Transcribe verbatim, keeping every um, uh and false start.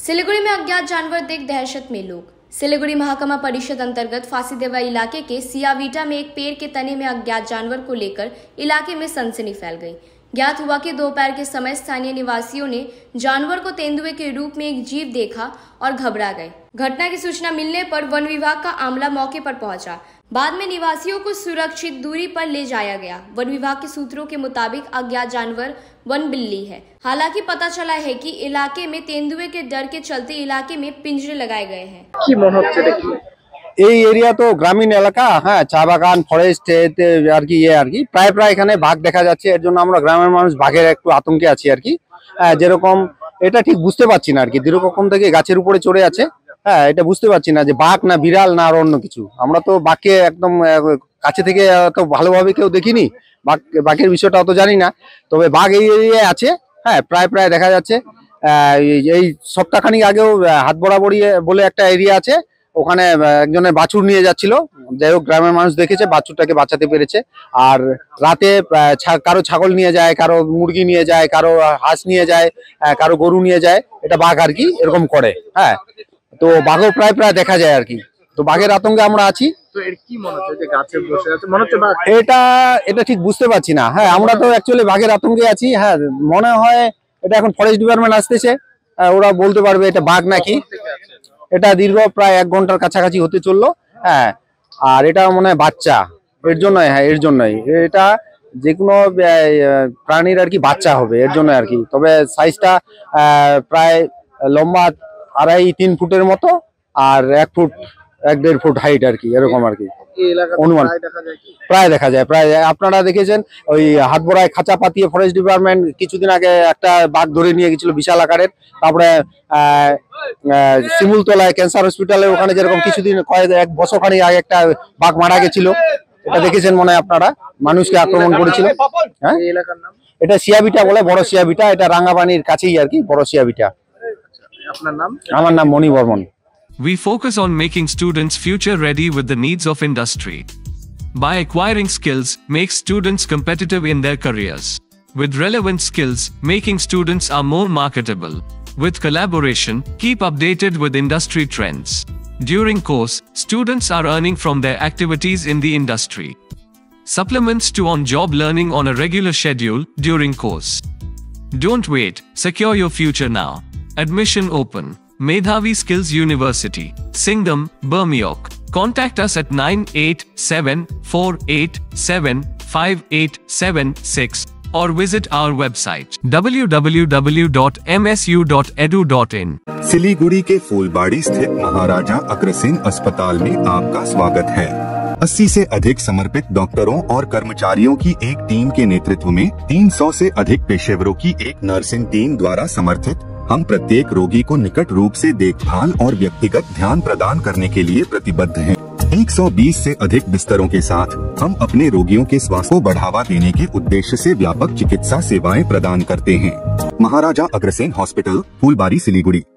सिलीगुड़ी में अज्ञात जानवर देख दहशत में लोग। सिलीगुड़ी महकमा परिषद अंतर्गत फांसीदेवा इलाके के सियावीटा में एक पेड़ के तने में अज्ञात जानवर को लेकर इलाके में सनसनी फैल गई। ज्ञात हुआ कि दोपहर के समय स्थानीय निवासियों ने जानवर को तेंदुए के रूप में एक जीव देखा और घबरा गए। घटना की सूचना मिलने पर वन विभाग का अमला मौके पर पहुंचा। बाद में निवासियों को सुरक्षित दूरी पर ले जाया गया। वन विभाग के सूत्रों के मुताबिक अज्ञात जानवर वन बिल्ली है। हालांकि पता चला है कि इलाके में तेंदुए के डर के चलते इलाके में पिंजरे लगाए गए हैं। এই এরিয়া তো গ্রামীণ এলাকা, হ্যাঁ, চা বাগান, ফরেস্ট আর কি ইয়ে আর কি প্রায় প্রায় এখানে বাঘ দেখা যাচ্ছে। এর জন্য আমরা গ্রামের মানুষ বাঘের একটু আতঙ্কে আছি আর কি। যেরকম এটা ঠিক বুঝতে পারছি না আর কি, দীর্ঘক্ষণ থেকে গাছের উপরে চড়ে আছে। হ্যাঁ, এটা বুঝতে পারছি না যে বাঘ না বিড়াল না আর অন্য কিছু। আমরা তো বাঘকে একদম কাছে থেকে তো ভালোভাবে কেউ দেখিনি, বাঘ বাঘের বিষয়টা অত জানি না। তবে বাঘ এই এরিয়ায় আছে, হ্যাঁ, প্রায় প্রায় দেখা যাচ্ছে। এই সপ্তাহখানিক আগেও হাত বরাবরই বলে একটা এরিয়া আছে, ওখানে একজনের বাছুর নিয়ে যাচ্ছিল। যাই হোক, গ্রামের মানুষ দেখেছে, বাছুরটাকে বাঁচাতে পেরেছে। আর রাতে কারো ছাগল নিয়ে যায়, কারো মুরগি নিয়ে যায়, কারো হাঁস নিয়ে যায়, কারো গরু নিয়ে যায়। এটা বাঘ আর কি এরকম করে। হ্যাঁ, তো বাঘও প্রায় প্রায় দেখা যায় আর কি। তো বাঘের আতঙ্কে আমরা আছি। এটা এটা ঠিক বুঝতে পারছি না। হ্যাঁ, আমরা তো অ্যাকচুয়ালি বাঘের আতঙ্কে আছি। হ্যাঁ, মনে হয় এটা এখন ফরেস্ট ডিপার্টমেন্ট আসতেছে, ওরা বলতে পারবে এটা বাঘ নাকি। এটা দীর্ঘ প্রায় এক ঘন্টার কাছাকাছি হতে চললো। হ্যাঁ, আর এটা মনে হয় বাচ্চা, এর জন্যই। হ্যাঁ, এর জন্যই এটা যে কোনো প্রাণীর আর কি বাচ্চা হবে, এর জন্য আর কি। তবে সাইজটা প্রায় লম্বা আড়াই তিন ফুটের মতো, আর এক ফুট এক দেড় ফুট হাইট আর কি, এরকম আর কি অনুমান প্রায় দেখা যায়। প্রায় আপনারা দেখেছেন ওই হাতবড়ায় খাঁচা পাতিয়ে ফরেস্ট ডিপার্টমেন্ট কিছুদিন আগে একটা বাঘ ধরে নিয়ে গেছিল বিশাল আকারের। তারপরে আহ শিমুলতলায় ক্যান্সার হসপিটালে ওখানে যেরকম কিছুদিন কয়েক এক বছর খানিক আগে একটা বাঘ মারা গেছিল, এটা দেখেছেন মনে হয় আপনারা, মানুষকে আক্রমণ করেছিল। হ্যাঁ, এটা সিয়াবিটা বলে, বড় সিয়াবিটা। এটা রাঙ্গাপানির কাছেই আর কি, বড় সিয়াবিটা। আপনার নাম? আমার নাম মণি Barman. We focus on making students future ready with the needs of industry. By acquiring skills, make students competitive in their careers. With relevant skills, making students are more marketable. With collaboration, keep updated with industry trends. During course, students are earning from their activities in the industry. Supplements to on-job learning on a regular schedule during course. Don't wait, secure your future now. Admission open. Medhavi Skills University, Singham, Bermioc. Contact us at nine eight seven four eight seven five eight seven six or visit our website w w w dot m s u dot e d u dot in. Siliguri के फूलबाड़ी स्थित महाराजा अग्रसेन अस्पताल में आपका स्वागत है। अस्सी से अधिक समर्पित डॉक्टरों और कर्मचारियों की एक टीम के नेतृत्व में तीन सौ से अधिक पेशेवरों की एक नर्सिंग टीम द्वारा समर्थित हम प्रत्येक रोगी को निकट रूप से देखभाल और व्यक्तिगत ध्यान प्रदान करने के लिए प्रतिबद्ध हैं। एक सौ बीस से अधिक बिस्तरों के साथ हम अपने रोगियों के स्वास्थ्य को बढ़ावा देने के उद्देश्य से व्यापक चिकित्सा सेवाएं प्रदान करते हैं। महाराजा अग्रसेन हॉस्पिटल, फूलबाड़ी, सिलीगुड़ी।